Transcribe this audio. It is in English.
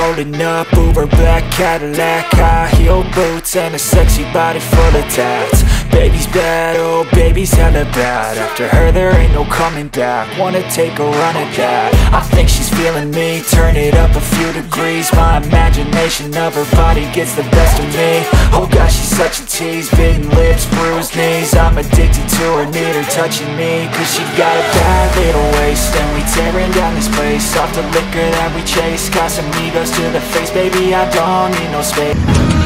rolling up, Uber black Cadillac, high heel boots and a sexy body full of tats. Baby's bad, oh baby's hella bad. After her there ain't no coming back. Wanna take a run at that. I think she's feeling me. Turn it up a few degrees. My imagination of her body gets the best of me. Oh gosh, she's such a tease. Bitten lips, bruised knees. I'm addicted to her, need her touching me. Cause she got a bad little waist, and we tearing down this place. Off the liquor that we chase. Got some egos to the face, baby, I don't need no space.